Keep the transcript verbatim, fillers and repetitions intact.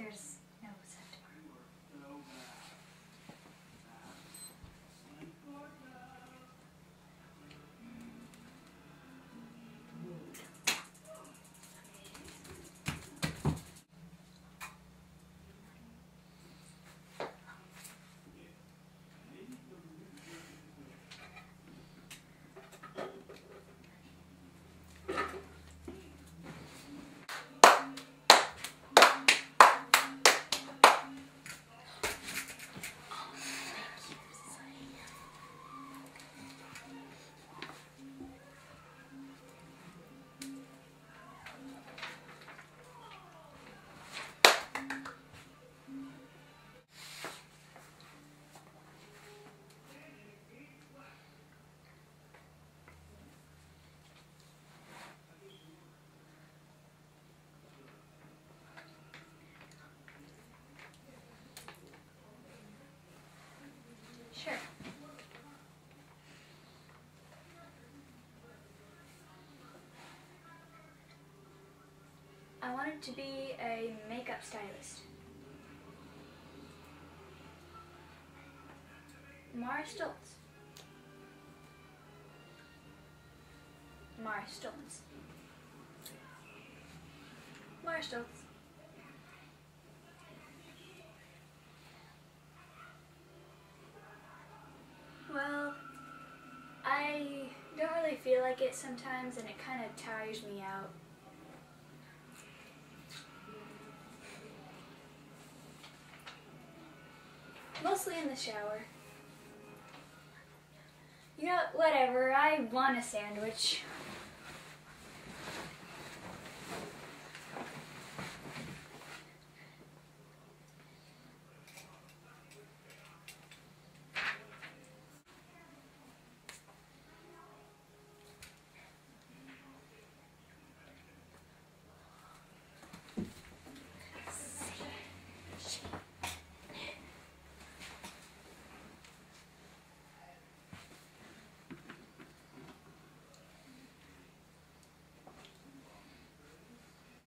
there's no set tomorrow. Sure. I wanted to be a makeup stylist. Mara Stoltz. Mara Stoltz. Mara Stoltz. Well, I don't really feel like it sometimes, and it kind of tires me out. Mostly in the shower. You know, whatever, I want a sandwich.